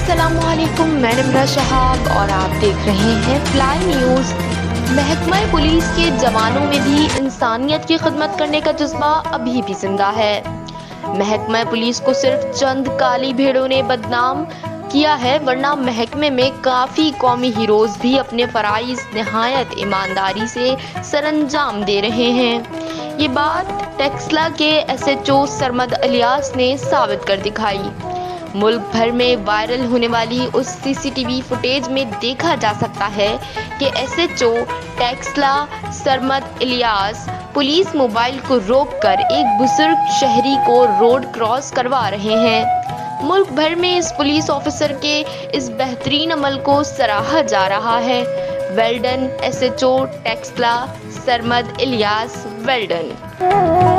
अस्सलामुअलैकुम, मैं निम्रा शहाब और आप देख रहे हैं फ्लाई न्यूज़। महकमा पुलिस के जवानों में भी इंसानियत की खिदमत करने का जज्बा अभी भी जिंदा है। महकमा पुलिस को सिर्फ चंद काली भेड़ों ने बदनाम किया है, वरना महकमे में काफ़ी कौमी हीरोज़ भी अपने फ़राइज़ निहायत ईमानदारी से सरअंजाम दे रहे हैं। ये बात टेक्सला के एसएचओ सरमद इलियास ने साबित कर दिखाई। मुल्क भर में वायरल होने वाली उस सीसीटीवी फुटेज में देखा जा सकता है कि SHO Taxila Sarmad Ilyas police mobile को रोककर एक बुजुर्ग शहरी को रोड क्रॉस करवा रहे हैं। मुल्क भर में इस पुलिस ऑफिसर के इस बेहतरीन अमल को सराहा जा रहा है। Well done SHO Taxila Sarmad Ilyas, well done.